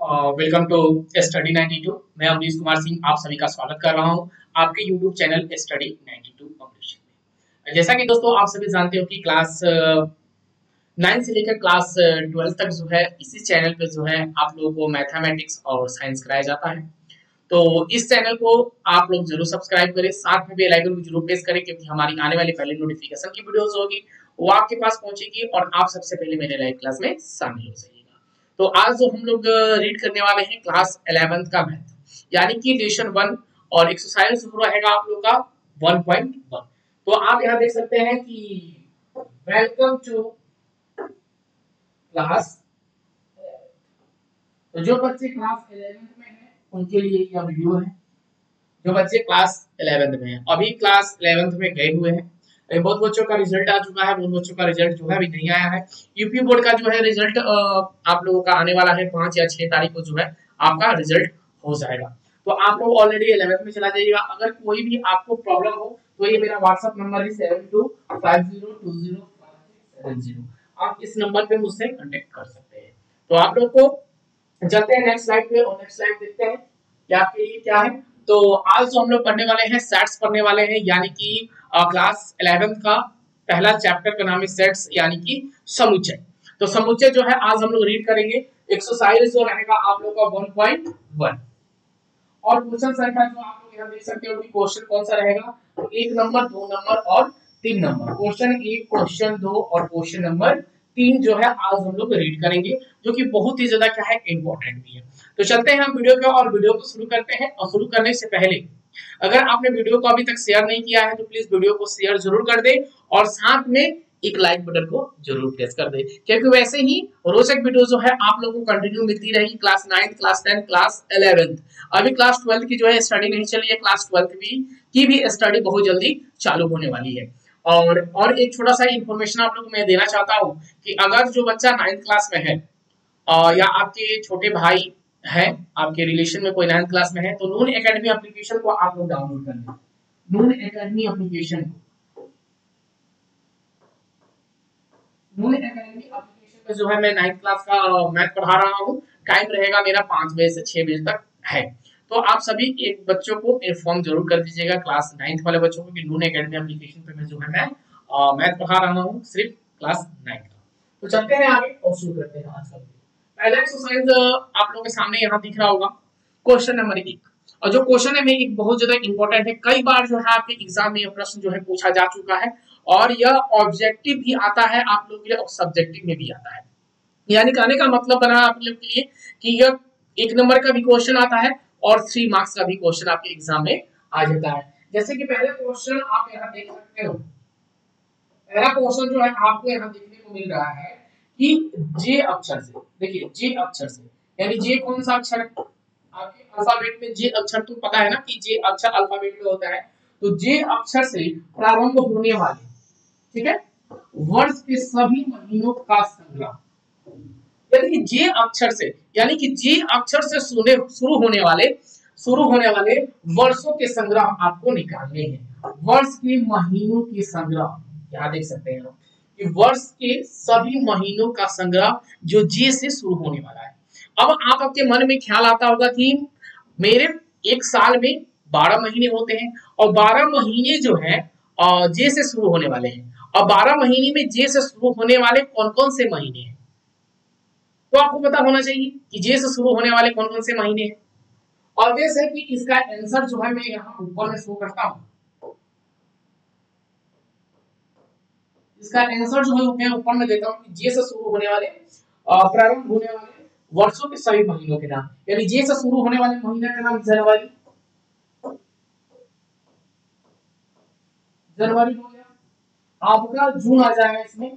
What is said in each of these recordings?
Welcome to study 92। मैं अमरीश कुमार सिंह आप सभी का स्वागत कर रहा हूं आपके यूट्यूब चैनल स्टडी 92 अमरीश में। जैसा कि दोस्तों आप सभी जानते हो कि क्लास 9 से लेकर क्लास 12 तक जो है इसी चैनल पे जो है आप लोगों को मैथमेटिक्स और साइंस कराया जाता है। तो इस चैनल को आप लोग जरूर सब्सक्राइब करें, साथ में बेल आइकन को जरूर प्रेस करें क्योंकि हमारी आने वाली पहली नोटिफिकेशन की वीडियोस होगी वो आपके पास पहुंचेगी और आप सबसे पहले मेरे लाइव क्लास में शामिल हो जाइएगा। तो आज जो हम लोग रीड करने वाले हैं क्लास 11th का मैथ यानी कि लेसन 1 और एक्सरसाइज शुरू रहेगा आप लोग का 1.1। तो आप यहाँ देख सकते हैं कि वेलकम टू क्लास। तो जो बच्चे क्लास 11th में हैं उनके लिए यह वीडियो है। जो बच्चे क्लास 11th में हैं अभी क्लास 11th में गए हुए हैं, बहुत बच्चों का रिजल्ट आ चुका है, बहुत बच्चों का रिजल्ट जो है अभी नहीं आया है। यूपी बोर्ड का जो है रिजल्ट आप लोगों का आने वाला है 5 या 6 तारीख को जो है आपका रिजल्ट हो जाएगा। तो आप लोग ऑलरेडी 11th में चला जाइएगा। अगर कोई भी आपको प्रॉब्लम हो तो ये मेरा व्हाट्सएप नंबर है 7250205670। आप इस नंबर पे मुझसे कांटेक्ट कर सकते हैं। तो आप लोग को चलते हैं नेक्स्ट स्लाइड पे और नेक्स्ट स्लाइड देखते हैं कि आपके लिए क्या है। तो आज जो हम लोग पढ़ने वाले हैं सेट्स पढ़ने वाले हैं, यानी कि क्लास 11th का पहला चैप्टर का नाम है सेट्स यानी कि समुच्चय। तो समुच्चय जो है आज हम लोग रीड करेंगे। एक्सरसाइज जो रहेगा आप लोग का 1.1 और क्वेश्चन संख्या जो आप लोग यहाँ देख सकते हो कि क्वेश्चन कौन सा रहेगा, तो 1 नंबर 2 नंबर और 3 नंबर। क्वेश्चन 1 क्वेश्चन 2 और क्वेश्चन नंबर 3 जो है आज हम लोग रीड करेंगे, जो कि बहुत ही ज्यादा क्या है इंपॉर्टेंट भी है। तो चलते हैं हम वीडियो को और वीडियो को शुरू करते हैं। और शुरू करने से पहले अगर आपने वीडियो को अभी तक शेयर नहीं किया है तो प्लीज वीडियो को शेयर जरूर कर दे और साथ में एक लाइक बटन को जरूर प्रेस कर दे, क्योंकि वैसे ही रोचक वीडियो जो है आप लोगों को कंटिन्यू मिलती रहेगी क्लास 9 क्लास 10 क्लास 11। अभी क्लास 12 की जो है स्टडी नहीं चली है, क्लास 12 की भी स्टडी बहुत जल्दी चालू होने वाली है। और एक छोटा सा इंफॉर्मेशन आप लोग को मैं देना चाहता हूँ कि अगर जो बच्चा 9th क्लास में है या आपके छोटे भाई है, आपके रिलेशन में कोई 9th क्लास में है, तो नून एकेडमी एप्लीकेशन को आप लोग डाउनलोड कर लें। नून एकेडमी एप्लीकेशन पे जो है मैं 9th क्लास का मैथ पढ़ा रहा हूँ। टाइम रहेगा मेरा 5 बजे से 6 बजे तक है। तो आप सभी एक बच्चों को इन्फॉर्म जरूर कर दीजिएगा, क्लास 9th वाले बच्चों को, कि नून एकेडमी एप्लीकेशन पे मैं जो है मैं मैथ पढ़ा रहा हूँ सिर्फ क्लास 9th का। तो चलते हैं आगे और शुरू करते हैं आज का। पहला एक्सरसाइज आप लोगों के सामने यहाँ दिख रहा होगा, क्वेश्चन नंबर 1। और जो क्वेश्चन है एक बहुत ज्यादा इंपॉर्टेंट है, कई बार जो है आपके एग्जाम में यह प्रश्न जो है पूछा जा चुका है और यह ऑब्जेक्टिव भी आता है आप लोग के लिए और सब्जेक्टिव में भी आता है। यानी कहने का मतलब बना आप लोग के लिए कि यह 1 नंबर का भी क्वेश्चन आता है और 3 मार्क्स का भी क्वेश्चन आपके एग्जाम में आ जाता है। जैसे कि पहले क्वेश्चन आप यहाँ देख सकते हो, पहला क्वेश्चन जो है आपको यहाँ देखने को मिल रहा है कि जे अक्षर से, देखिए जे अक्षर से, यानी जे कौन सा अक्षर है आपके अल्फाबेट में, जे अक्षर तो पता है ना कि जे अक्षर अल्फाबेट में होता है। तो जे अक्षर से प्रारंभ होने वाले, ठीक है, वर्ष के सभी महीनों का संग्रह, यानी कि जे अक्षर से, यानी कि जे अक्षर से शुरू होने वाले वर्षों के संग्रह आपको निकालने हैं। वर्ष के महीनों के संग्रह यहाँ देख सकते हैं कि वर्ष के सभी महीनों का संग्रह जो जे से शुरू होने वाला है। अब आपके मन में ख्याल आता होगा कि मेरे एक साल में 12 महीने होते हैं और 12 महीने जो है जे से शुरू होने वाले हैं, और 12 महीने में जे से शुरू होने वाले कौन कौन से महीने हैं, तो आपको पता होना चाहिए कि जे से शुरू होने वाले कौन कौन से महीने हैं। ऑब्वियस है कि इसका आंसर जो है मैं यहाँ ऊपर में शो करता हूँ, इसका आंसर जो है मैं ऊपर में देता हूँ कि जे से शुरू होने वाले प्रारंभ होने वाले वर्षों के सभी महीनों के नाम, यानी जे से शुरू होने वाले महीने का नाम जनवरी, जनवरी हो गया। आपका जून आ जाएगा इसमें,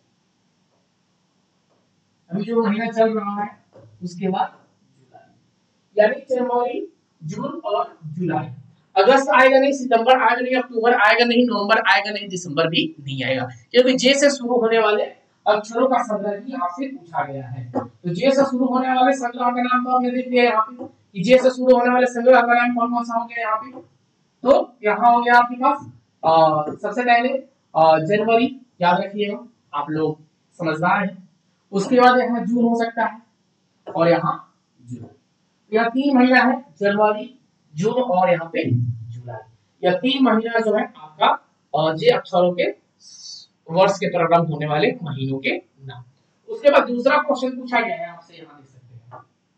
अभी जो महीना चल रहा है उसके बाद जुलाई, यानी जनवरी जून और जुलाई। अगस्त आएगा नहीं, सितंबर आएगा नहीं, अक्टूबर आएगा नहीं, नवंबर आएगा नहीं, दिसंबर भी नहीं आएगा, क्योंकि जे से शुरू होने वाले अक्षरों का संग्रह ही आपसे पूछा गया है। तो जे से शुरू होने वाले संग्रह का नाम तो आपने देख लिया यहाँ पे कि जे से शुरू होने वाले संग्रह का नाम कौन कौन सा हो गया यहाँ पे। तो यहाँ हो गया आपके पास सबसे पहले जनवरी, याद रखिएगा आप लोग समझदार हैं। उसके बाद यहाँ जून हो सकता है और यहाँ जून। यह 3 महीना है, जनवरी, जून और यहाँ पे जुलाई। यह 3 महीना जो है आपका जे अक्षरों के वर्ष के प्रारंभ होने वाले महीनों के नाम। उसके बाद दूसरा क्वेश्चन पूछा गया है आपसे, यहाँ देख सकते हैं।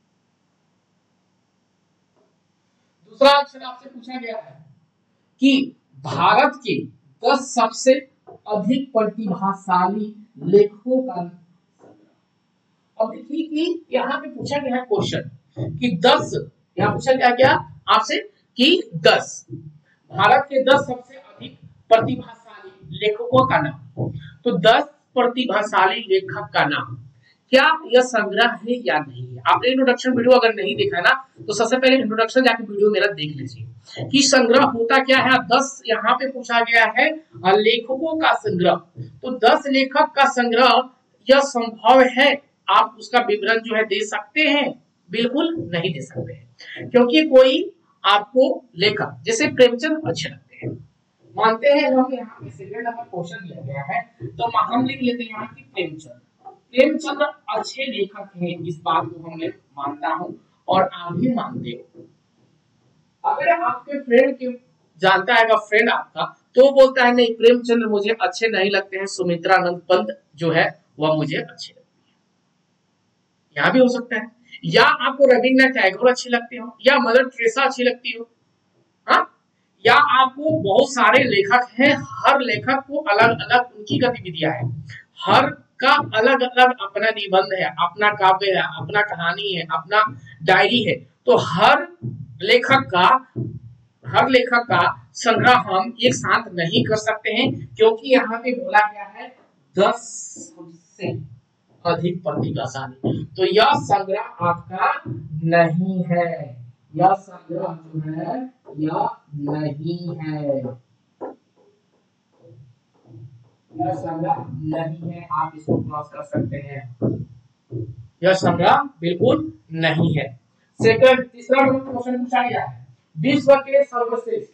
दूसरा क्वेश्चन आपसे पूछा गया है कि भारत के 10 सबसे अधिक प्रतिभाशाली लेखकों का। अब देखिए कि यहाँ पे पूछा गया है क्वेश्चन कि 10, यहाँ पूछा गया क्या आपसे कि 10 भारत के 10 सबसे अधिक प्रतिभाशाली लेखकों का नाम। तो 10 प्रतिभाशाली लेखक का नाम, क्या यह संग्रह है या नहीं है। आपने इंट्रोडक्शन वीडियो अगर नहीं देखा ना तो सबसे पहले इंट्रोडक्शन जाके वीडियो मेरा देख लीजिए कि संग्रह होता क्या है। 10 यहाँ पे पूछा गया है लेखकों का संग्रह, तो 10 लेखक का संग्रह यह संभव है आप उसका विवरण जो है दे सकते हैं? बिल्कुल नहीं दे सकते हैं, क्योंकि कोई आपको लेखक जैसे प्रेमचंद अच्छे लगते हैं, मानते हैं हम यहाँ पे सेकंड नंबर क्वेश्चन दिया गया है तो हम लिख लेते हैं यहाँ की प्रेमचंद अच्छे लेखक हैं, इस बात को हम मानता हूं और आप भी मानते हो। अगर आपके फ्रेंड के जानता है अगर फ्रेंड आपका तो बोलता है नहीं प्रेमचंद मुझे अच्छे नहीं लगते हैं, सुमित्रानंद पंत जो है वह मुझे अच्छे लगते हैं। यहाँ भी हो सकता है, या आपको रविन्द्रनाथ टैगोर अच्छी लगती हो, या मदर टेरेसा अच्छी लगती हो, हाँ, या आपको बहुत सारे लेखक हैं, हर लेखक को अलग अलग उनकी गतिविधियां है, हर का अलग अलग अपना निबंध है, अपना काव्य है, अपना कहानी है, अपना डायरी है, तो हर लेखक का संग्रह हम एक साथ नहीं कर सकते हैं, क्योंकि यहाँ पे बोला गया है 10 सबसे अधिक प्रतिभाशाली, तो यह संग्रह आपका नहीं है, यह संग्रह जो है यह नहीं है, यह संग्रह नहीं है, आप इसको क्रॉस कर सकते हैं, यह संग्रह बिल्कुल नहीं है। सेकंड तीसरा क्वेश्चन पूछा गया है विश्व के सर्वश्रेष्ठ,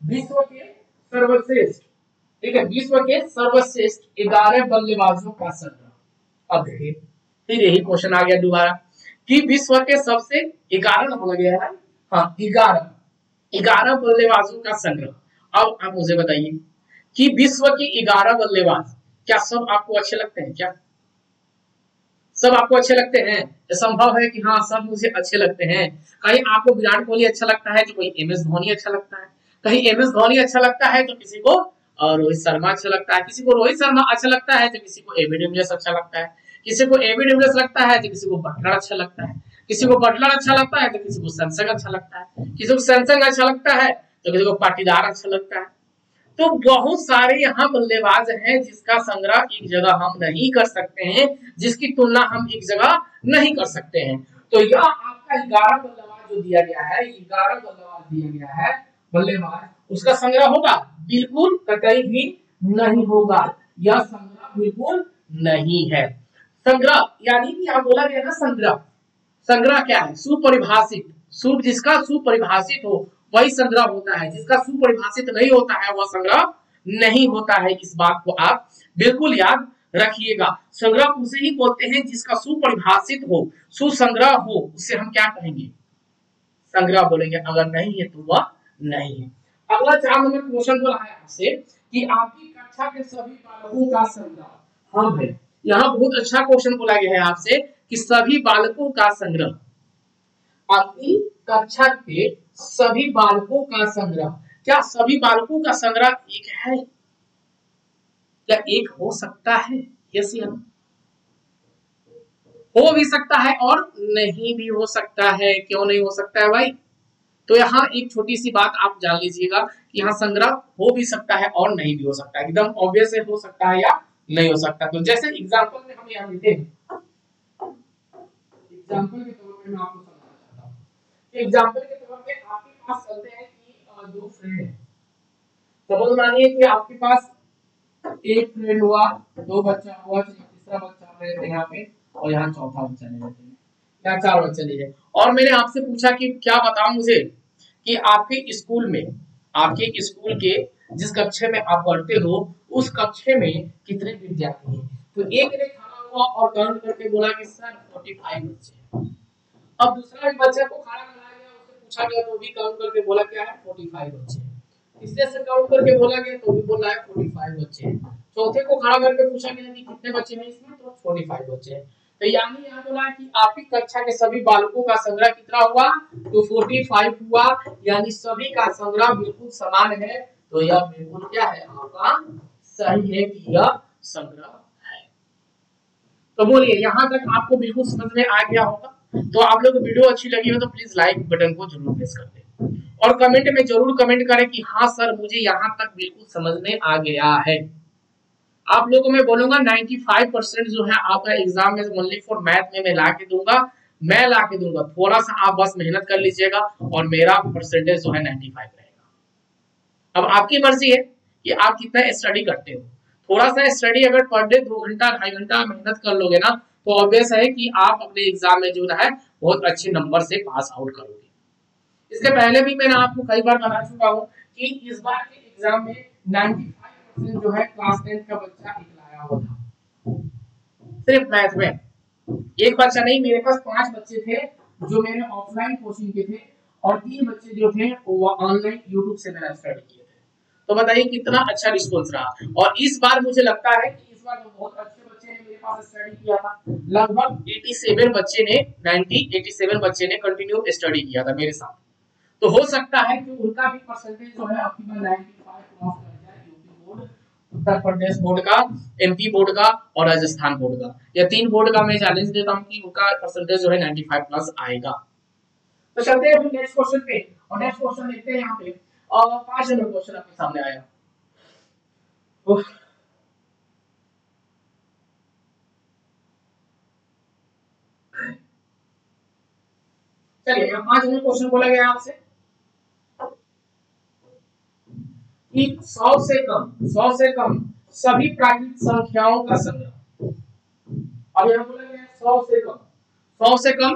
ठीक है, विश्व के सर्वश्रेष्ठ 11 बल्लेबाजों का संग्रह। अब देखिए फिर यही क्वेश्चन आ गया दोबारा कि विश्व के सबसे 11 हो गया है, हाँ 11 बल्लेबाजों का संग्रह। अब आप मुझे बताइए कि विश्व के 11 बल्लेबाज क्या सब आपको अच्छे लगते हैं? क्या सब आपको अच्छे लगते हैं? ये संभव है कि हाँ सब मुझे अच्छे लगते हैं। कहीं आपको विराट कोहली अच्छा लगता है तो कोई MS धोनी अच्छा लगता है, कहीं MS धोनी अच्छा लगता है तो किसी को रोहित शर्मा अच्छा लगता है, किसी को रोहित शर्मा अच्छा लगता है तो किसी को एबी डिविलियर्स अच्छा लगता है, किसी को एबी डिविलियर्स लगता है तो किसी को बटलर अच्छा लगता है, किसी को बटलर अच्छा लगता है तो किसी को सैमसंग अच्छा लगता है, किसी को सैमसंग अच्छा लगता है तो किसी को पाटीदार अच्छा लगता है। तो बहुत सारे यहाँ बल्लेबाज हैं जिसका संग्रह एक जगह हम नहीं कर सकते हैं, जिसकी तुलना हम एक जगह नहीं कर सकते हैं। तो यह आपका 11 बल्लेबाज जो दिया गया है, 11 बल्लेबाज दिया गया है बल्लेबाज, उसका संग्रह होगा? बिल्कुल कतई भी नहीं होगा, यह संग्रह बिल्कुल नहीं है। संग्रह यानी कि यहाँ बोला गया ना संग्रह, संग्रह क्या है? सुपरिभाषित, जिसका सुपरिभाषित हो वही संग्रह होता है, जिसका सुपरिभाषित नहीं होता है वह संग्रह नहीं होता है। इस बात को आप बिल्कुल याद रखिएगा। संग्रह उसे ही बोलते हैं जिसका सुपरिभाषित हो, सुसंग्रह हो, उसे हम क्या कहेंगे? संग्रह बोलेंगे। अगर नहीं है तो वह नहीं है। अगला 4 नंबर क्वेश्चन बोला है आपसे कि आपकी कक्षा के सभी बालकों का संग्रह हम है। यहाँ बहुत अच्छा क्वेश्चन बोला गया है आपसे कि सभी बालकों का संग्रह, आपकी कक्षा के सभी बालकों का संग्रह, क्या सभी बालकों का संग्रह एक है? क्या एक हो सकता है? यस या नो? हो भी सकता है और नहीं भी हो सकता है। क्यों नहीं हो सकता है भाई? तो यहाँ एक छोटी सी बात आप जान लीजिएगा, यहाँ संग्रह हो भी सकता है और नहीं भी हो सकता है, एकदम ऑब्वियस हो सकता है या नहीं हो सकता। तो जैसे एग्जांपल में हम यहाँ लेते हैं, एग्जांपल के तौर पे मैं आपको समझाना चाहता हूँ। एग्जांपल के तौर पे आपके पास चलते हैं कि 2 फ्रेंड हैं। सपोज मानिए कि आपके पास एक फ्रेंड हुआ, 2 बच्चा हुआ, तीसरा बच्चा है यहाँ पे और यहाँ चौथा बच्चा ले लेते हैं, या 4 बच्चे ले लेते। और मैंने आपसे पूछा कि क्या बताओ मुझे कि आपके स्कूल में, आपके स्कूल के जिस कक्षा में आप पढ़ते हो उस कक्षा में कितने विद्यार्थी हैं? तो एक ने खड़ा हुआ और काउंट करके बोला कि सर 45 बच्चे हैं। अब दूसरा भी बच्चे को खाना खिलाया गया, उससे पूछा गया तो भी काउंट करके बोला क्या है 45 बच्चे। तीसरे से काउंट करके बोला गया तो भी बोला है 45 बच्चे हैं। चौथे को खड़ा करके पूछा गया कि कितने बच्चे हैं इसमें, तो 45 बच्चे हैं। तो यानी यहाँ बोला कि आपकी कक्षा के सभी बालकों का संग्रह कितना हुआ, तो 45 हुआ, यानी सभी का संग्रह बिल्कुल समान है। तो यह बिल्कुल क्या है आपका सही है कि यह संग्रह है। तो बोलिए यहाँ तक आपको बिल्कुल समझ में आ गया होगा। तो आप लोग को वीडियो अच्छी लगी हो तो प्लीज लाइक बटन को जरूर प्रेस कर दें और कमेंट में जरूर कमेंट करें कि हाँ सर मुझे यहाँ तक बिल्कुल समझ में आ गया है। आप लोगों को मैं बोलूंगा 95% जो है आपका एग्जाम में ओनली फॉर मैथ में मैं ला के दूंगा, मैं ला के दूंगा, थोड़ा सा आप बस मेहनत कर लीजिएगा और मेरा परसेंटेज जो है 95 रहेगा। अब आपकी मर्जी है कि आप कितना स्टडी करते हो। थोड़ा सा स्टडी अगर पर डे 2 घंटा 2.5 घंटा मेहनत कर लोगे ना तो ऑब्वियस है कि आप अपने एग्जाम में जो है बहुत अच्छे नंबर से पास आउट करोगे। इसके पहले भी मैंने आपको कई बार बता चुका हूँ कि इस बार के एग्जाम में 95% जो है क्लास 10 का बच्चा लाया हुआ था सिर्फ मैथ में। एक बच्चा नहीं, मेरे पास 5 बच्चे थे जो मेरे ऑफलाइन कोचिंग के थे और 3 बच्चे जो थे वो ऑनलाइन यूट्यूब से मैंने स्टडी किए थे। तो बताइए कितना अच्छा रिस्पॉन्स रहा। और इस बार मुझे लगता है कि इस बार बहुत अच्छे बच्चे ने मेरे पास स्टडी किया था। लगभग 87 बच्चे ने 87 बच्चे ने कंटिन्यू स्टडी किया था मेरे साथ। तो हो सकता है कि उनका भी परसेंटेज जो है आपकी 95 क्रॉस कर जाए। UP board, Uttar Pradesh board का, एमपी बोर्ड का और राजस्थान बोर्ड का, या 3 बोर्ड का मैं चैलेंज देता हूं कि उनका परसेंटेज जो है 95 प्लस आएगा। तो चलते हैं फिर नेक्स्ट क्वेश्चन पे और नेक्स्ट क्वेश्चन देखते हैं यहाँ पे। और 5 नंबर क्वेश्चन आपके सामने आया। चलिए यहाँ 5 नंबर क्वेश्चन बोला गया आपसे कि 100 से कम सभी प्राकृतिक संख्याओं का संग्रह। अब यहाँ बोला गया 100 से कम, 100 से कम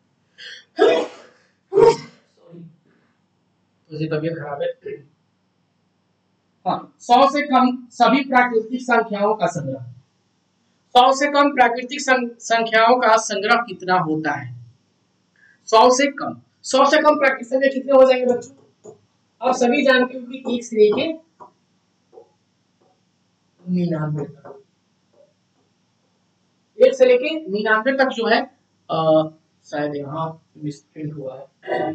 सॉरी मुझे तबीयत खराब है। हाँ, 100 से कम सभी प्राकृतिक संख्याओं का संग्रह। 100 से कम प्राकृतिक संख्याओं का संग्रह कितना होता है? 100 से कम, 100 से कम प्राकृतिक संख्या कितने हो जाएंगे बच्चों? आप सभी जानते हो कि 1 से लेके 99 तक, 1 से लेके 99 तक जो है शायद यहाँ मिसप्रिंट हुआ है।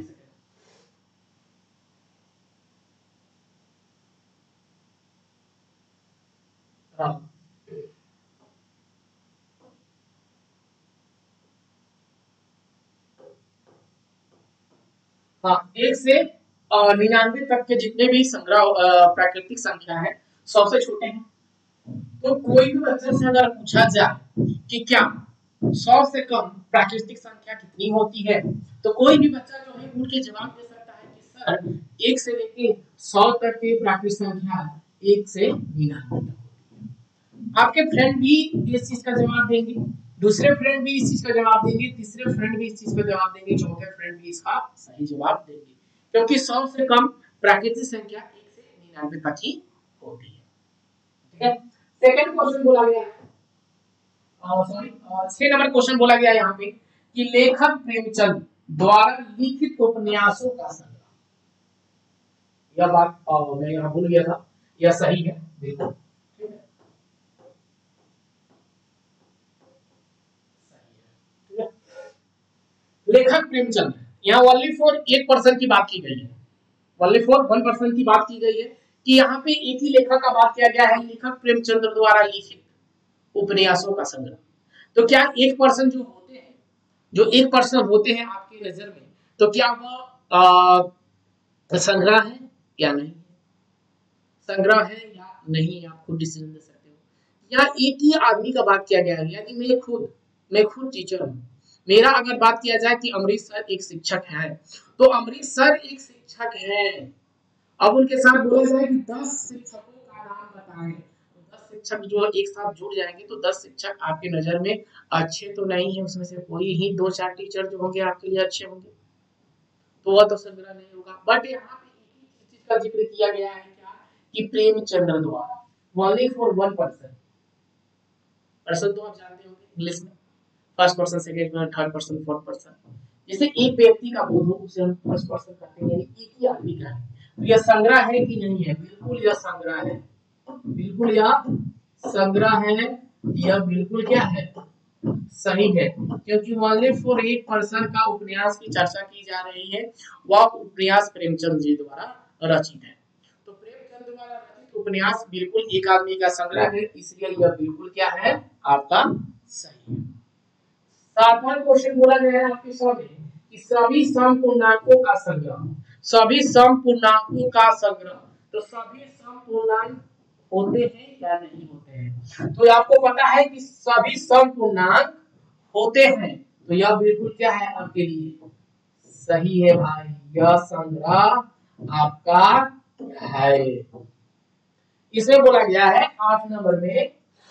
हाँ हाँ, 1 से 99 तक के जितने भी संग्रह प्राकृतिक संख्या है 100 से छोटे हैं। तो कोई भी बच्चे से अगर पूछा जाए कि क्या 100 से कम प्राकृतिक संख्या कितनी होती है, तो कोई भी बच्चा जो है उनके जवाब दे सकता है कि सर 1 से लेके 100 तक के प्राकृतिक संख्या 1 से 99 तक। आपके फ्रेंड भी इस चीज का जवाब देंगे, दूसरे फ्रेंड भी इस चीज का जवाब देंगे, तीसरे फ्रेंड भी इस चीज का जवाब देंगे, चौथे फ्रेंड भी इसका सही जवाब देंगे, क्योंकि 100 से कम प्राकृतिक संख्या 1 से 99 तक ही होती है। ठीक है, सेकंड क्वेश्चन बोला गया है, सॉरी 6 नंबर क्वेश्चन बोला गया है यहाँ पे कि लेखक प्रेमचंद द्वारा लिखित उपन्यासों का संग्रह। यह बात मैं यहाँ भूल गया था, यह सही है, देखो लेखक प्रेमचंद, यहाँ ओनली फॉर 1% की बात की गई है, ओनली फॉर 1% की बात की गई है कि यहाँ पे एक ही लेखक का बात किया गया है, लेखक प्रेमचंद द्वारा लिखित उपन्यासों का संग्रह। तो क्या 1% जो होते हैं, जो 1% होते हैं आपकी नजर में, तो क्या वह संग्रह है या नहीं, संग्रह है या नहीं, आप खुद डिसीजन दे सकते हो। या एक ही आदमी का बात किया गया है, यानी मैं खुद टीचर हूँ, मेरा अगर बात किया जाए कि अमरीश सर एक शिक्षक है, तो अमरीश सर एक शिक्षक है। अब उनके साथ बोला जाए कि 10 शिक्षकों का नाम बताएं, तो 10 शिक्षक जो एक साथ जुड़ जाएंगे तो 10 शिक्षक आपकी नजर में अच्छे तो नहीं है, उसमें से कोई ही 2-4 टीचर जो होंगे आपके लिए अच्छे होंगे, तो वह तो संग्रह नहीं होगा। बट यहाँ पे एक ही चीज का जिक्र किया गया है क्या, कि प्रेमचंद्र द्वारा, ओनली फॉर 1%। पर्सन तो आप जानते होंगे इंग्लिश में, first person, second person, third person, fourth person, जैसे एक व्यक्ति का बोध हो उसे हम फर्स्ट पर्सन कहते हैं, यानी एक ही आदमी का है। तो यह संग्रह है कि नहीं है? बिल्कुल यह संग्रह है, बिल्कुल यह संग्रह है, यह बिल्कुल क्या है? सही है, क्योंकि ओनली फॉर एक पर्सन का उपन्यास की चर्चा की जा रही है, वह उपन्यास प्रेमचंद जी द्वारा रचित है। तो प्रेमचंद द्वारा रचित उपन्यास बिल्कुल एक आदमी का संग्रह है, इसलिए यह बिल्कुल क्या है? आपका सही है। सातवां क्वेश्चन बोला गया है आपके सामने कि सभी समपूर्णांकों का संग्रह, सभी समपूर्णांकों का संग्रह, तो सभी समपूर्णांक होते हैं या नहीं होते हैं? तो आपको पता है कि सभी समपूर्णांक होते हैं, तो यह बिल्कुल क्या है आपके लिए? सही है भाई, यह संग्रह आपका है। इसमें बोला गया है 8 नंबर में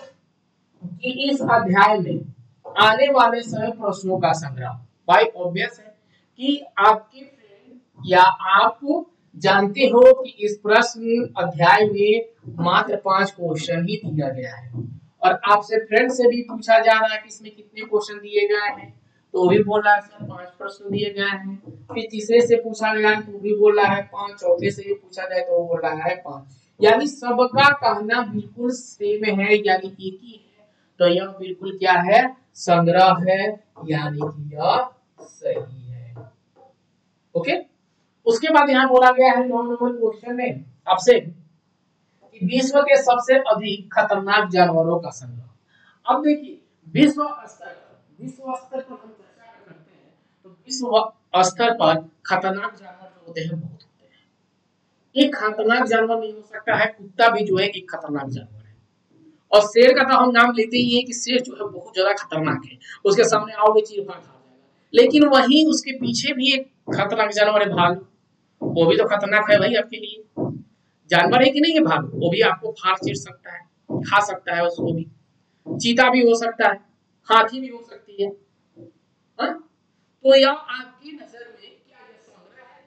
कि इस अध्याय में आने वाले सभी प्रश्नों का संग्रह। भाई ऑब्वियस है कि आपके फ्रेंड या आप जानते हो कि इस प्रश्न अध्याय में मात्र 5 क्वेश्चन ही दिया गया है, और आपसे फ्रेंड से भी पूछा जा रहा है कि इसमें कितने क्वेश्चन दिए गए हैं, तो वो भी बोल रहा है सर 5 प्रश्न दिए गए हैं। फिर तीसरे से पूछा गया है तो वो भी बोल रहा है 5, चौथे से भी पूछा जाए तो वो बोल रहा है 5, यानी सबका कहना बिल्कुल सेम है, यानी एक ही है। तो यह बिल्कुल क्या है? संग्रह है, यानी कि यह सही है। ओके, उसके बाद यहाँ बोला गया है 9 नंबर क्वेश्चन में आपसे कि विश्व के सबसे अधिक खतरनाक जानवरों का संग्रह। अब देखिए विश्व स्तर पर हम चर्चा करते हैं, तो विश्व स्तर पर खतरनाक जानवर जो होते हैं बहुत होते हैं। एक खतरनाक जानवर नहीं हो सकता है, कुत्ता भी जो है एक खतरनाक जानवर है, और शेर का तो हम नाम लेते ही है कि शेर जो है बहुत ज्यादा खतरनाक है, उसके सामने आओगे चीर फाड़ खा जाएगा। लेकिन वहीं उसके पीछे भी एक खतरनाक जानवर है भालू, वो भी तो खतरनाक है भाई आपके लिए। जानवर है कि नहीं है भालू? वो भी आपको फाड़ चीर सकता है, खा सकता है उसको भी। चीता भी हो सकता है, हाथी भी हो सकती है। हा? तो यह आपकी नजर में क्या यह संग्रह है?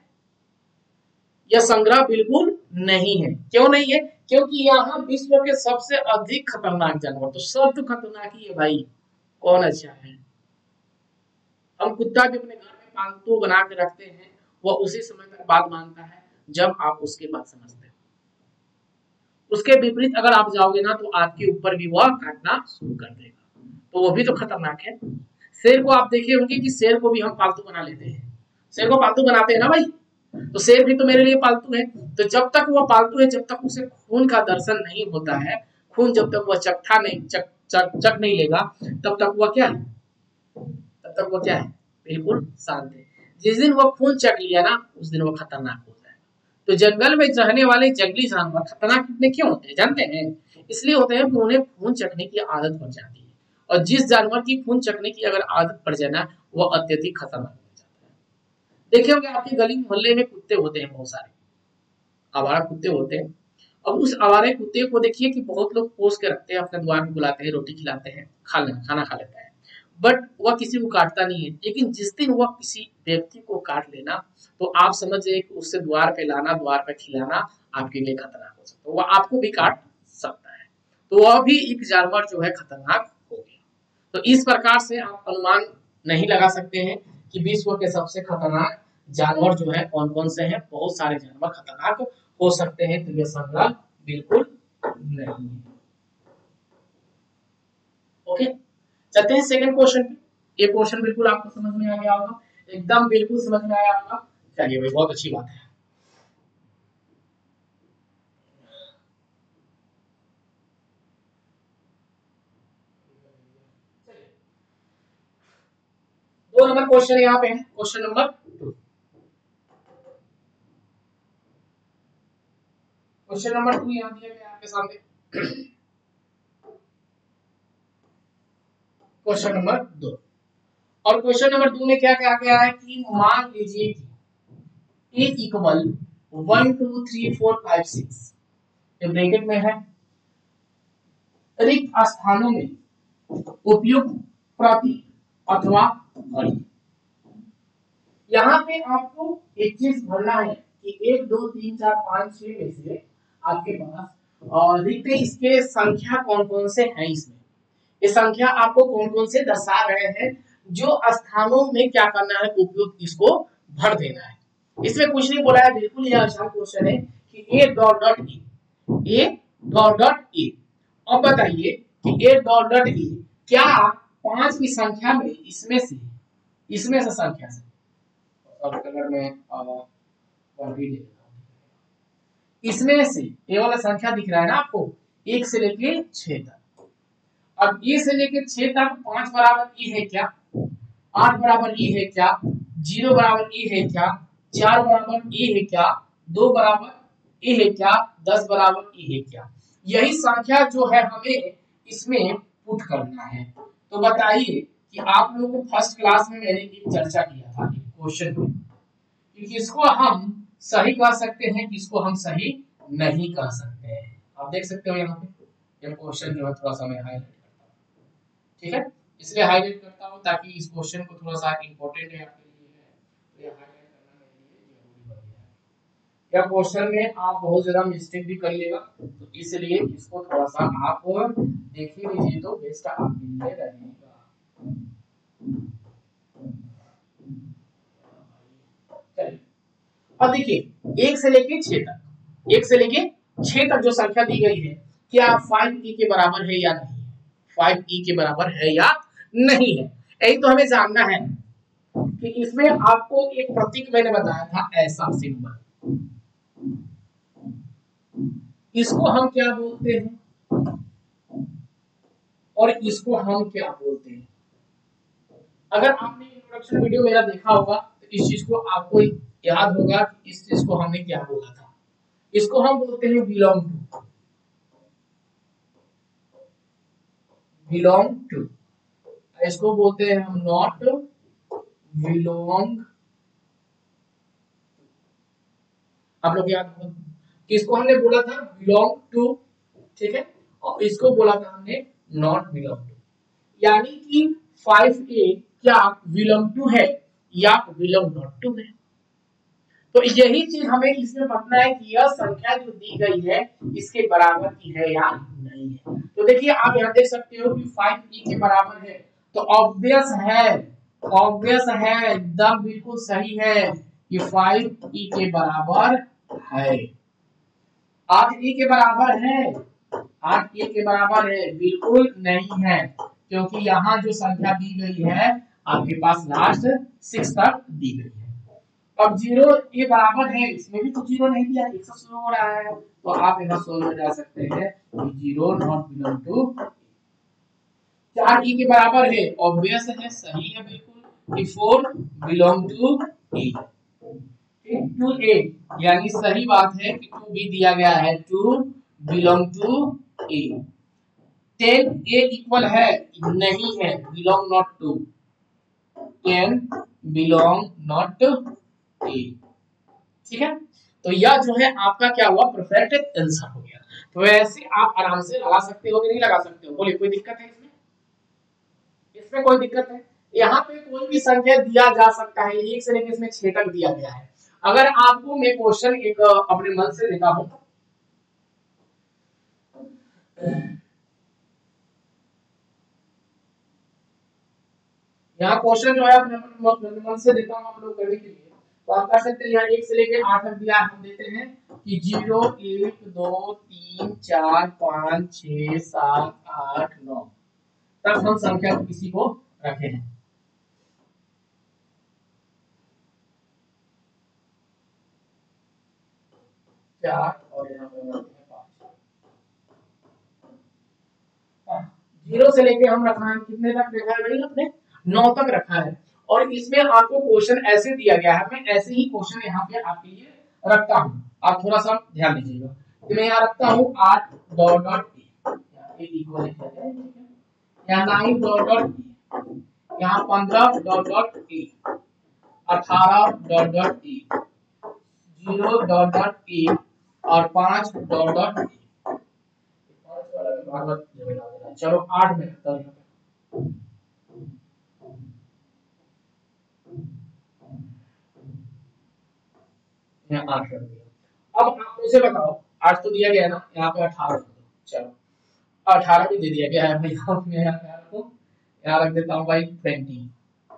यह संग्रह बिल्कुल नहीं है। क्यों नहीं है? क्योंकि यहाँ विश्व के सबसे अधिक खतरनाक जानवर, तो सब तो खतरनाक ही है भाई, कौन अच्छा है? हम कुत्ता भी अपने घर में पालतू बना के रखते हैं, वह उसी समय तक बात मानता है जब आप उसके बात समझते हैं। उसके विपरीत अगर आप जाओगे ना तो आपके ऊपर भी वह काटना शुरू कर देगा, तो वो भी तो खतरनाक है। शेर को आप देखे होंगे कि शेर को भी हम पालतू बना लेते हैं, शेर को पालतू बनाते हैं ना भाई, तो शेर भी तो मेरे लिए पालतू है। तो जब तक वह पालतू है, जब तक उसे खून का दर्शन नहीं होता है, खून जब तक वह चखा नहीं चख नहीं लेगा, तब तक वह क्या है? तब तक वो क्या है? बिल्कुल शांत है। जिस दिन वो खून चख लिया ना, उस दिन वो खतरनाक हो जाएगा। तो जंगल में रहने वाले जंगली जानवर खतरनाक कितने क्यों होते हैं जानते हैं? इसलिए होते हैं कि उन्हें खून चखने की आदत पड़ जाती है, और जिस जानवर की खून चखने की अगर आदत पड़ जाए ना, वो अत्यधिक खतरनाक हो जाता है। देखे होंगे आपकी गली मोहल्ले में कुत्ते होते हैं, बहुत सारे आवारा कुत्ते होते हैं। अब उस आवारे कुत्ते को देखिए कि बहुत लोग पोस के रखते हैं, अपने द्वार में बुलाते हैं, रोटी खिलाते हैं, खाना खा लेता है, बट वह किसी को काटता नहीं है। लेकिन जिस दिन वह किसी व्यक्ति को काट लेना, तो आप समझ जाइए कि उससे द्वार पे लाना, द्वार पे खिलाना आपके लिए खतरनाक हो सकता है, वह आपको भी काट सकता है। तो वह भी एक जानवर जो है खतरनाक हो गया। तो इस प्रकार से आप अनुमान नहीं लगा सकते हैं कि विश्व के सबसे खतरनाक जानवर जो है कौन कौन से हैं। बहुत सारे जानवर खतरनाक हो सकते हैं, तो यह संग्रह बिल्कुल नहीं है। ओके, चलते हैं सेकंड क्वेश्चन पे। ये क्वेश्चन बिल्कुल आपको समझ में आ गया होगा, एकदम बिल्कुल समझ में आया होगा। चलिए भाई, बहुत अच्छी बात है। दो नंबर क्वेश्चन यहाँ पे है, क्वेश्चन नंबर 2। क्वेश्चन नंबर 2 यहाँ दिया गया आपके सामने। क्वेश्चन नंबर 2, और क्वेश्चन नंबर 2 में क्या क्या गया है कि मान लीजिए कि a इक्वल 1 2 3 4 5 6 ये ब्रैकेट में है, रिक्त स्थानों में उपयुक्त प्रतीक अथवा घड़ी। यहाँ पे आपको एक चीज भरना है कि 1 2 3 4 5 6 में से आपके पास रिक्त इसके संख्या कौन कौन से हैं। इसमें ये संख्या आपको कौन कौन से दर्शा रहे हैं, जो स्थानों में क्या करना है, उपयुक्त इसको भर देना है। इसमें कुछ नहीं बोला है, बिल्कुल यह आसान क्वेश्चन है कि A dot dot E, A dot dot E. अब बताइए कि ए डॉट डॉट ई क्या 5 की संख्या में इसमें से संख्या से, और अगर मैं क्वांटिटी दे देता हूं, इसमें से ये वाला संख्या दिख रहा है ना आपको, 1 से लेके 6 तक। अब ए से लेके 6 तक 5 बराबर ई है क्या, 8 बराबर ई है क्या, 0 बराबर ई है क्या, 4 बराबर ई है क्या, 2 बराबर ई है क्या, 10 बराबर ई है क्या। यही संख्या जो है हमें इसमें पुट करना है। तो बताइए कि आप लोगों को फर्स्ट क्लास में मैंने एक चर्चा किया था क्वेश्चन में कि किसको हम सही कह सकते हैं, किसको हम सही नहीं कह सकते हैं। आप देख सकते हो यहाँ पे ये क्वेश्चन जो है थोड़ा सा मैं हाईलाइट करता हूँ, ठीक है, इसलिए हाईलाइट करता हूँ ताकि इस क्वेश्चन को थोड़ा सा इंपॉर्टेंट है आपके लिए है, तो ये हाईलाइट करना मेरे लिए जरूरी बन गया है। या क्वेश्चन में आप बहुत ज्यादा मिस्टेक भी कर लेगा, तो इसलिए इसको थोड़ा सा आप देख ही लीजिए तो बेस्ट आपके लिए रहेगा। अब देखिए 1 से लेके 6 तक, 1 से लेके 6 तक जो संख्या दी गई है क्या 5e के बराबर है या नहीं है, 5e के बराबर है या नहीं है, यही तो हमें जानना है। कि इसमें आपको एक प्रतीक मैंने बताया था ऐसा सिंबल, इसको हम क्या बोलते हैं और इसको हम क्या बोलते हैं। अगर आपने इंट्रोडक्शन वीडियो मेरा देखा होगा तो इस चीज को आपको याद होगा कि इस चीज को हमने क्या बोला था। इसको हम बोलते हैं बिलोंग टू, इसको बोलते हैं हम नॉट बिलोंग। आप लोग याद होगा कि इसको हमने बोला था बिलोंग टू, ठीक है, और इसको बोला था हमने नॉट बिलोंग टू। यानी कि 5a क्या बिलोंग टू है या बिलोंग नॉट टू है। तो यही चीज हमें इसमें पढ़ना है कि यह संख्या जो दी गई है इसके बराबर की है या नहीं है। तो देखिए आप यहाँ देख सकते हो कि 5e के बराबर है, तो ऑब्वियस है, एकदम बिल्कुल सही है कि 5e के बराबर है। 8e के बराबर है, 8e के बराबर है, बिल्कुल नहीं है, क्योंकि यहाँ जो संख्या दी गई है आपके पास लास्ट 6 तक दी गई है। अब 0 ये बराबर है, इसमें भी तो 0 नहीं दिया, 1 से शुरू हो रहा है, तो आप यहाँ सोल्व में जा सकते हैं कि 0 नॉट बिलोंग टू। 4e के बराबर है, ऑब्वियस है, सही है बिल्कुल कि 4 बिलोंग टू ए, 2a यानी सही बात है कि 2 भी दिया गया है, 2 belong to A. 10a equal है, नहीं है, belong not to, 10 belong not A, ठीक है। तो यह जो है आपका क्या हुआ, परफेक्ट आंसर हो गया। तो वैसे आप आराम से लगा सकते हो कि नहीं लगा सकते हो, बोलिए कोई दिक्कत है इसमें, इसमें कोई दिक्कत है। यहाँ पे कोई भी संख्या दिया जा सकता है, 1 से लेकर इसमें 6 तक दिया गया है। अगर आपको मैं क्वेश्चन एक अपने मन से देता हूं, यहाँ क्वेश्चन जो है अपने मन से देता हूं आप लोग करने के लिए, तो आप कर सकते हैं। यहाँ 1 से लेके 8 तक दिया, हम देते हैं कि 0 1 2 3 4 5 6 7 8 9 तक हम संख्या किसी को रखे हैं। और यहाँ पे 5, 0 से लेके हम रखा है, कितने तक देखा है भाई अपने, 9 तक रखा है। और इसमें आपको क्वेश्चन ऐसे दिया गया है, मैं ऐसे ही क्वेश्चन यहाँ पे आपके लिए रखता हूँ, आप थोड़ा सा ध्यान दीजिएगा कि मैं यहाँ रखता हूँ 8 डॉट डॉट इक्वल है, यहाँ 9 डॉट डॉट, यहाँ 15 dot dot 18 dot dot 0 dot dot और 5 डॉट डॉट। चलो 8 में यहाँ 8 रख दिया। अब आप मुझे बताओ, 8 तो दिया गया है ना, यहाँ पे 18 रख दो, चलो 18 भी दे दिया गया है भाई, यहाँ रख देता हूँ भाई 20,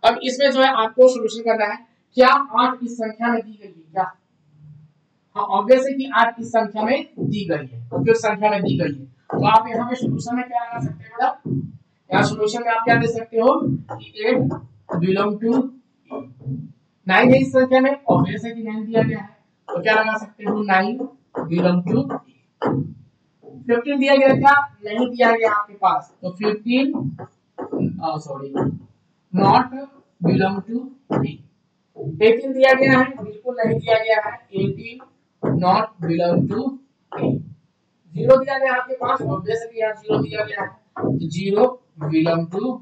अब इसमें जो है आपको सोल्यूशन करना है, क्या 8 इस संख्या में दी गई है क्या? हाँ ऑब्वियस है कि 8 इस संख्या में दी गई है, उपयुक्त संख्या में दी गई है। तो आप यहाँ पे सोल्यूशन में क्या लगा सकते हैं बेटा? यहाँ सोल्यूशन में आप क्या दे सकते हो कि 8 बिलोंग टू 9 है इस संख्या में, ऑब्वियस है कि 9 दिया गया है, तो क्या लगा सकते हो 9 बिलोंग टू 15 दिया गया क्या? नहीं दिया गया आपके पास, तो 15 सॉरी नॉट बिलोंग टू 18 दिया गया है, बिल्कुल नहीं दिया गया है, 18 नॉट बिलोंग टू 0 दिया गया आपके पास, ऑब्वियस है कि यहाँ 0 दिया गया है, तो 0 बिलोंग टू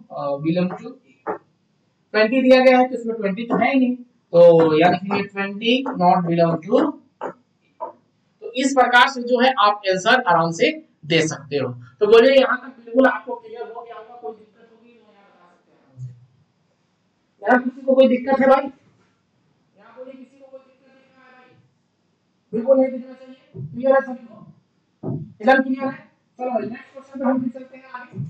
20 दिया गया है, तो इसमें 20 तो है ही नहीं, तो यानी कि 20 नॉट बिलोंग टू। तो इस प्रकार से जो है आप आंसर आराम से दे सकते हो। तो बोलिए यहाँ तक बिल्कुल आपको क्लियर हो गया होगा, कोई दिक्कत होगी तो यहाँ बता सकते हैं। यहाँ किसी को कोई दिक्कत है भाई? यहाँ बोलिए किसी को कोई दिक्कत नहीं है भाई? बिल्कुल नहीं दिखना चाहिए, क्लियर है सभी को? एकदम क्लियर है। चलो भाई नेक्स्ट क्वेश्चन पे हम भी चलते हैं आगे।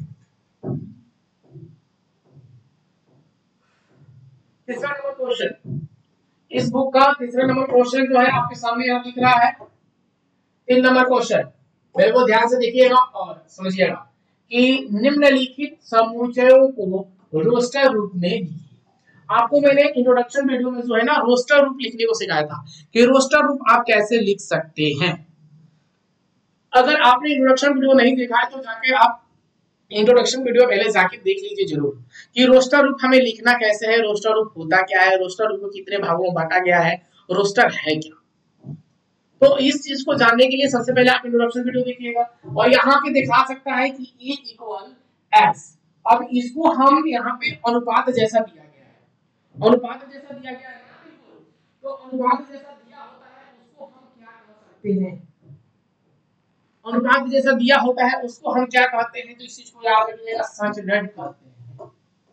तीसरा नंबर क्वेश्चन, इस बुक का तीसरा नंबर क्वेश्चन जो है आपके सामने यहाँ दिख रहा है। 3 नंबर क्वेश्चन मेरे को ध्यान से देखिएगा और समझिएगा कि निम्नलिखित समुच्चयों को रोस्टर रूप में लिखिए। आपको मैंने इंट्रोडक्शन वीडियो में जो है ना रोस्टर रूप लिखने को सिखाया था कि रोस्टर रूप आप कैसे लिख सकते हैं। अगर आपने इंट्रोडक्शन वीडियो नहीं देखा है तो जाके आप इंट्रोडक्शन वीडियो पहले जाके देख लीजिए जरूर कि रोस्टर रूप हमें लिखना कैसे है, रोस्टर रूप होता क्या है, रोस्टर रूप को कितने भागों में बांटा गया है, रोस्टर है क्या। तो इस चीज को जानने के लिए सबसे पहले आप इंट्रोडक्शन वीडियो देखिएगा और यहाँ पे दिखा सकता है कि E इक्वल X। अब इसको हम यहाँ पे अनुपात जैसा दिया गया है, अनुपात जैसा दिया गया है ना, बिल्कुल। तो अनुपात जैसा दिया होता है उसको हम क्या कह सकते हैं? अनुपात जैसा दिया होता है उसको हम क्या कहते हैं? तो इस चीज को याद रखिएगा, सच डेट कहते हैं।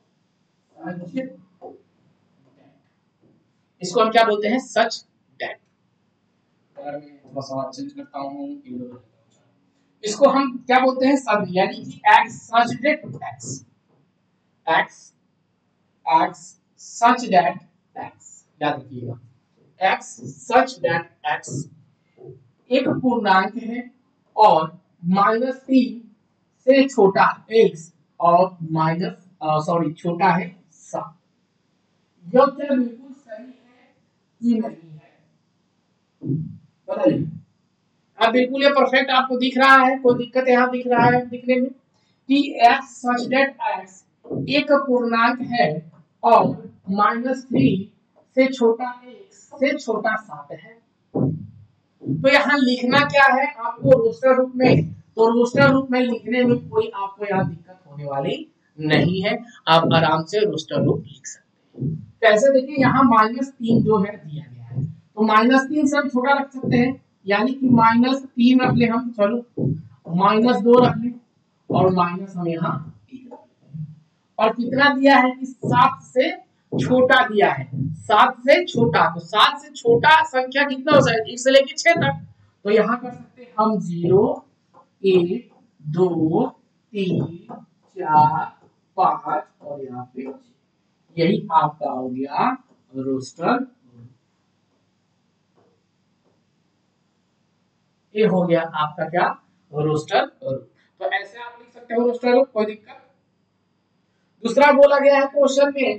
इसको हम क्या बोलते हैं? Such that. अगर मैं थोड़ा सा चेंज करता हूँ, इसको हम क्या बोलते हैं? सब, यानी कि X such that X, X X such that X, याद रखिएगा एक्स सच डेट एक्स एक पूर्णांक है और -3 से छोटा x और छोटा है 7। यह क्या बिल्कुल सही है कि नहीं है? बताइए। अब बिल्कुल ये परफेक्ट आपको दिख रहा है, कोई दिक्कत यहाँ दिख रहा है दिखने में कि x सच डेट x एक पूर्णांक है और -3 से छोटा x से छोटा 7 है। तो यहाँ लिखना क्या है आपको रोस्टर रूप में? तो रोस्टर रूप में लिखने में कोई आपको यहाँ दिक्कत होने वाली नहीं है, आप आराम से रोस्टर रूप लिख सकते हैं। कैसे? देखिए यहाँ -3 जो है दिया गया है, तो -3 से हम छोटा रख सकते हैं, यानी कि -3 रख ले हम, चलो -2 रख ले और माइनस हम यहाँ और कितना दिया है कि 7 से छोटा दिया है, 7 से छोटा, तो 7 से छोटा संख्या कितना हो सकता है? 1 से लेके 6 तक। तो यहाँ कर सकते हैं हम 0 1 2 3 4 5 और यहाँ पे 6। यही आपका हो गया रोस्टर, ये हो गया आपका क्या? रोस्टर। तो ऐसे आप लिख सकते हो रोस्टर, कोई दिक्कत। दूसरा बोला गया है क्वेश्चन में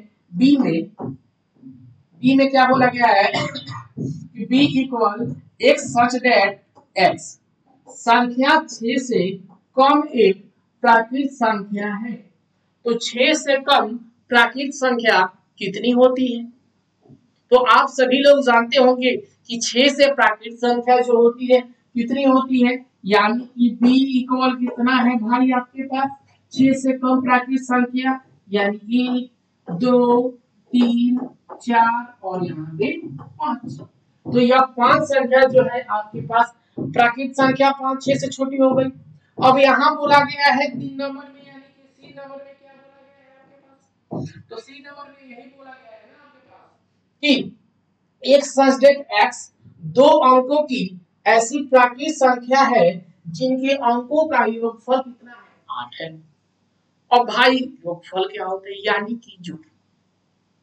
बी में क्या बोला गया है कि B equal X such that X संख्या 6 से कम एक प्राकृत संख्या है। तो 6 से कम प्राकृत संख्या कितनी होती है? तो आप सभी लोग जानते होंगे कि 6 से प्राकृत संख्या जो होती है कितनी होती है, यानी कि b इक्वल कितना है भाई आपके पास? 6 से कम प्राकृत संख्या, यानी 1 2 3 4 और यहाँ पे 5। तो यह 5 संख्या जो है आपके पास प्राकृत संख्या 5 6 से छोटी हो गई। अब यहाँ बोला गया है 3 नंबर में, यानी कि सी नंबर में क्या बोला गया है आपके पास? तो सी नंबर में यही बोला गया है ना आपके पास कि एक सच डेट x 2 अंकों की ऐसी प्राकृत संख्या है जिनके अंकों का योगफल कितना है? 8 है। और भाई योगफल क्या होता है? यानी कि जो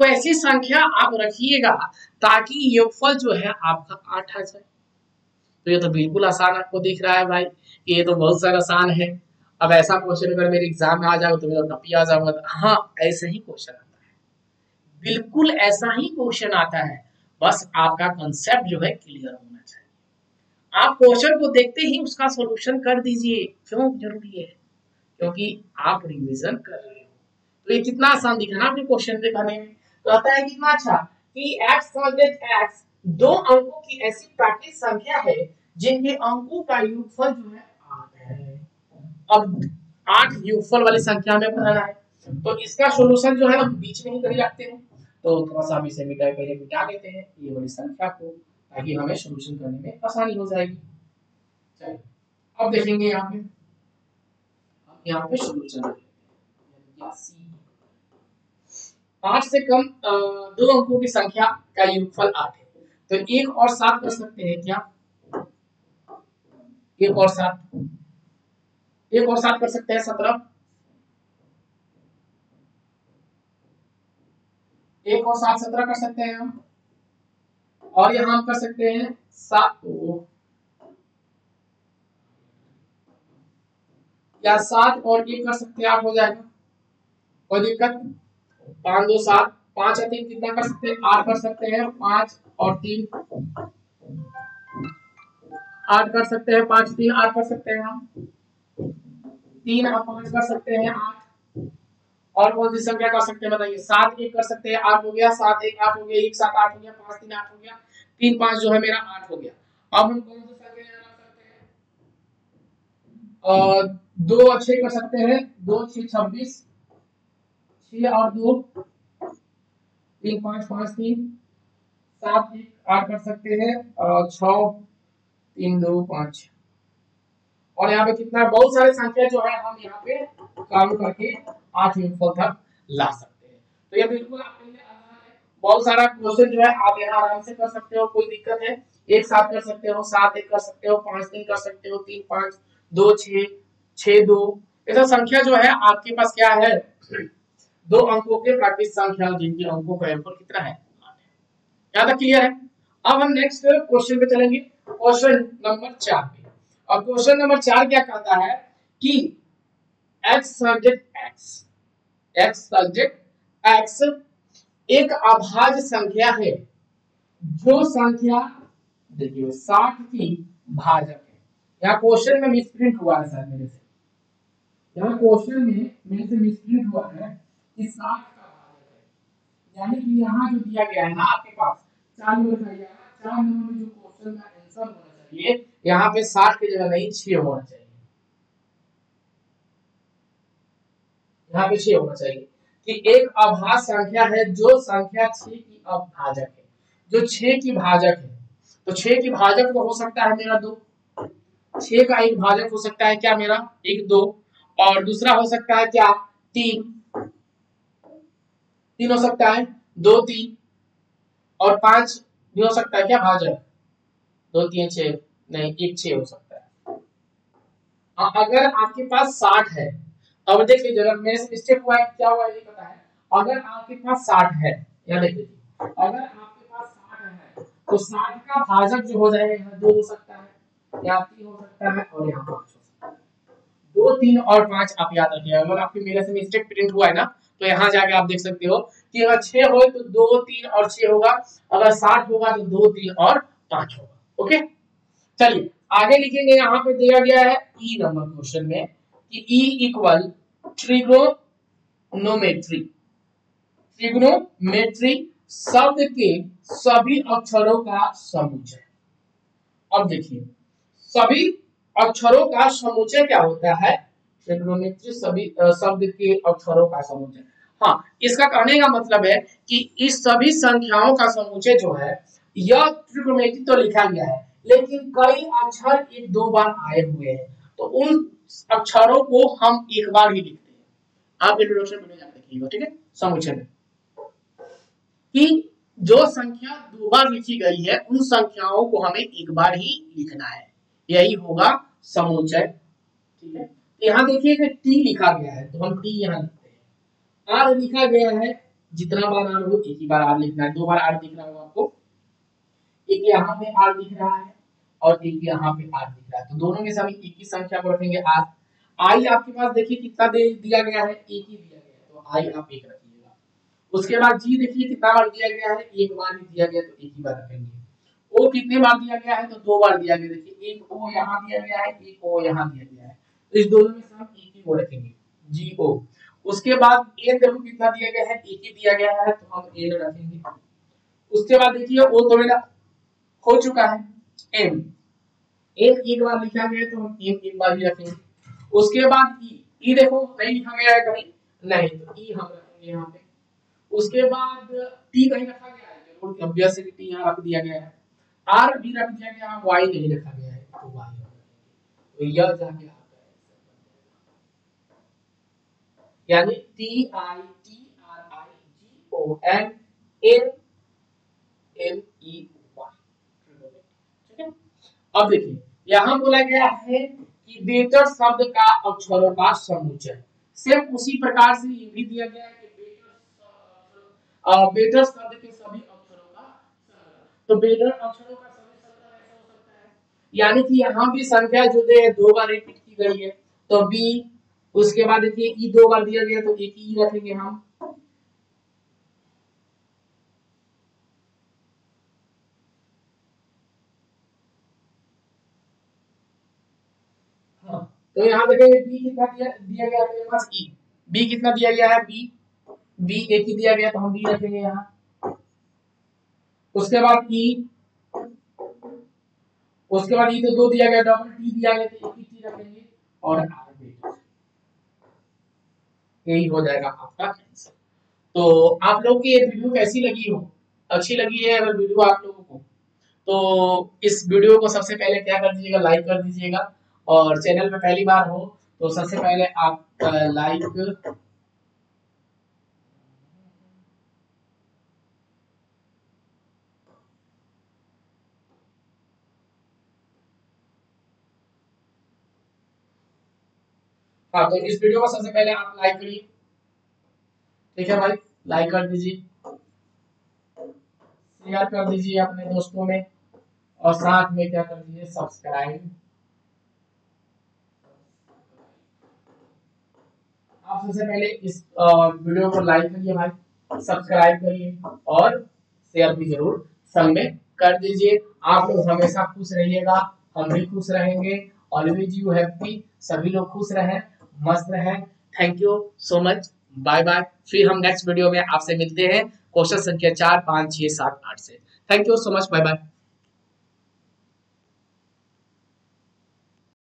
तो ऐसी संख्या आप रखिएगा ताकि योगफल जो है आपका 8 आ जाए। तो ये तो बिल्कुल आसान आपको दिख रहा है भाई, ये तो बहुत सारा आसान है। अब ऐसा क्वेश्चन अगर मेरे एग्जाम में आ जाओ तो मेरा टपी आ जाऊंगा। हाँ, ऐसे ही क्वेश्चन आता है, बिल्कुल ऐसा ही क्वेश्चन आता है, बस आपका कंसेप्ट जो है क्लियर होना चाहिए। आप क्वेश्चन को देखते ही उसका सॉल्यूशन कर दीजिए। क्यों जरूरी है? क्योंकि आप रिवीजन कर रहे हो। तो ये कितना आसान दिख रहा है ना आपके क्वेश्चन पे करने में। तो आता है कितना अच्छा कि x x दो अंकों की ऐसी प्राकृतिक संख्या है जिनके अंकों का योगफल जो है 8 है। अब 8 योगफल वाली संख्या में बनाना है, तो इसका सॉल्यूशन जो है ना बीच में ही कहीं रखते हैं। तो थोड़ा सा हम इसे पहले मिटा देते हैं ये वाली संख्या को, ताकि हमें सॉल्यूशन करने में आसानी हो जाएगी। चलिए अब देखेंगे यहाँ पे, यहाँ पे सॉल्यूशन 8 से कम दो अंकों की संख्या का योगफल 8 है। तो 1 और 7 कर सकते हैं क्या? 1 और 7 कर सकते हैं 17। 1 और 7 17 कर सकते हैं हम। और यहाँ हम कर सकते हैं 7 या 7 और 1 कर सकते हैं, आप हो जाएगा, कोई दिक्कत? 5 2 7, 5 और 3 कितना कर सकते हैं? 8 कर सकते हैं। 5 और 3 8 कर सकते हैं। 5 3 8 कर सकते हैं हम। 3 और 5 कर सकते हैं 8। और कौन सी संख्या कर सकते हैं बताइए? 7 1 कर सकते हैं, 8 हो गया। 7 1 8 हो गया। 1 7 8 हो गया। 5 3 8 हो गया। 3 5 जो है मेरा 8 हो गया। अब हम कौन सी संख्या यहाँ रख सकते हैं? 2 और 6 कर सकते हैं। 2 6 26। 6 और 2 3 5 5 3 7 1 8 कर सकते हैं। 6 3 2 5। और यहाँ पे कितना, बहुत सारे संख्या जो है हम यहाँ पे काम करके 8 योगफल तक ला सकते हैं। तो ये बिल्कुल आपके लिए आसान है। बहुत सारा क्वेश्चन जो है आप यहाँ आराम से कर सकते हो, कोई दिक्कत है? 1 7 कर सकते हो, 7 1 कर सकते हो, 5 3 कर सकते हो, 3 5 2 6 6 2। ऐसा संख्या जो है आपके पास क्या है? दो अंकों के प्राकृतिक संख्या जिनके अंकों का योगफल कितना है? 8 है। यहाँ तक क्लियर है? अब हम नेक्स्ट क्वेश्चन पे चलेंगे, क्वेश्चन नंबर 4 पे। और क्वेश्चन नंबर 4 क्या कहता है कि x सब्जेक्ट x एक अभाज्य संख्या है जो संख्या देखिए 60 की भाजक है। यहाँ क्वेश्चन में मिसप्रिंट हुआ है सर मेरे से, यहाँ क्वेश्चन में मेरे से मिसप्रिंट हुआ है कि 60 का भाजक है, यानी कि यहाँ जो दिया गया है ना आपके पास 4 नंबर का, 4 नंबर में जो क्वेश्चन का आंसर होना चाहिए यहाँ पे 60 की जगह नहीं 6 होना चाहिए, यहाँ पे 6 होना चाहिए कि एक अभाज्य संख्या है जो संख्या 6 की अभाजक है, जो 6 की भाजक है। तो 6 की भाजक तो हो सकता है मेरा 2, 6 का एक भाजक हो सकता है क्या मेरा? 1 2, और दूसरा हो सकता है क्या? 3 हो सकता है 2 3, और 5 भी हो सकता है क्या भाजक? 2 3 6 नहीं, 1 6 हो सकता है। अगर आपके पास 60 है, अब देख लीजिए अगर मेरे से मिस्टेक हुआ है, क्या हुआ है ये पता है। अगर आपके पास 60 है, यहाँ देख लीजिए, अगर आपके पास 60 है तो 60 का भाजक जो हो जाएगा यहाँ 2 हो सकता है, यहाँ 3 हो सकता है, और यहाँ 5 हो सकता है। 2 3 और 5 आप याद रखिए। अगर आपके मेरे से मिस्टेक प्रिंट हुआ है ना तो यहाँ जाके आप देख सकते हो कि अगर 6 हो तो 2 3 और 6 होगा, अगर 60 होगा तो 2 3 और 5 होगा। ओके, चलिए आगे लिखेंगे। यहाँ पे दिया गया है ई नंबर क्वेश्चन में कि ई इक्वल ट्रिग्नोमेट्री शब्द के सभी अक्षरों का समुच्चय। अब देखिए सभी अक्षरों का समुच्चय क्या होता है? ट्रिग्नोमेट्री सभी शब्द के अक्षरों का समुच्चय। हाँ, इसका कहने का मतलब है कि इस सभी संख्याओं का समुच्चय जो है, यह ट्रिग्नोमेट्री तो लिखा गया है लेकिन कई अक्षर एक दो बार आए हुए हैं, तो उन अक्षरों को हम एक बार ही लिखते हैं। आप इंट्रोडक्शन में जाकर देखिएगा, ठीक है, समुच्चय में कि जो संख्या दो बार लिखी गई है उन संख्याओं को हमें एक बार ही लिखना है, यही होगा समुच्चय। ठीक है, यहाँ देखिए कि टी लिखा गया है तो हम टी यहाँ लिखते हैं, आर लिखा गया है जितना बार आर हो एक ही बार आर लिखना है। 2 बार आर दिख रहा होगा आपको, एक यहाँ पे आर दिख रहा है और एक यहाँ पे आर दिख रहा है, तो दोनों में से हम एक ही संख्या को रखेंगे आर। आई आपके पास देखिए कितना दे दिया गया है, एक ही दिया गया है, तो आई आप एक रखिएगा। उसके बाद जी देखिए कितना बार दिया गया है, एक बार ही दिया गया, तो एक ही बार रखेंगे। ओ कितने बार दिया गया है, तो 2 बार दिया गया, देखिए एक ओ यहाँ दिया गया है, एक ओ यहाँ दिया गया है, तो इस दोनों में से हम एक ही ओ रखेंगे, जी ओ। उसके बाद एन देखो कितना दिया गया है, एक ही दिया गया है, तो हम एन रखेंगे। उसके बाद देखिए ओ तो मेरा हो चुका है, एम एम एक बार लिखा गया है, तो हम एम एक बार ही रखेंगे। उसके बाद ई देखो नहीं लिखा गया है कहीं, नहीं, तो ई हम रखेंगे यहाँ पे। उसके बाद टी कहीं रखा गया है, जरूर ऑब्वियसली टी यहाँ रख दिया गया है। आर भी रख दिया गया है, वाई नहीं रखा गया है, तो वाई, तो यह जाके आता है, यानी T I T R I G O N N L E Y. ठीक है, अब देखिए यहाँ बोला गया है कि बेटर शब्द का अक्षरों का समुच्चय। सेम उसी प्रकार से ये भी दिया गया है कि बेटर शब्द के सभी अक्षरों का संग्रह। तो बेटर अक्षरों का सभी संग्रह ऐसा हो सकता है, यानी कि यहाँ भी संख्या जो दे 2 बार रिपीट की गई है, तो बी। उसके बाद देखिए ई 2 बार दिया गया, तो एक ई रखेंगे हम। हाँ, तो यहाँ देखेंगे बी कितना दिया गया है मेरे पास, ई। बी कितना दिया गया है, बी बी एक ही दिया गया, तो हम बी रखेंगे यहाँ। उसके बाद ई, उसके बाद ई तो 2 दिया गया, डबल टी दिया गया, तो एक ही टी रखेंगे और आर बेटा, यही हो जाएगा आपका आंसर। तो आप लोग की ये वीडियो कैसी लगी हो, अच्छी लगी है अगर वीडियो आप लोगों को, तो इस वीडियो को सबसे पहले क्या कर दीजिएगा, लाइक कर दीजिएगा। और चैनल पे पहली बार हो तो सबसे पहले आप लाइक, हाँ, तो इस वीडियो को सबसे पहले आप लाइक करिए, ठीक है भाई, लाइक कर दीजिए, शेयर कर दीजिए अपने दोस्तों में, और साथ में क्या कर दीजिए, सब्सक्राइब। आप सबसे पहले इस वीडियो को लाइक करिए भाई, सब्सक्राइब करिए और शेयर भी जरूर संग में कर दीजिए। आप लोग हमेशा खुश रहिएगा, हम भी खुश रहेंगे। ऑलवेज यू हैप्पी, सभी लोग खुश रहें, मस्त रहें। Thank you so much, bye bye. फिर हम नेक्स्ट वीडियो में आपसे मिलते हैं क्वेश्चन संख्या 4 5 6 7 8 से। Thank you so much, bye bye.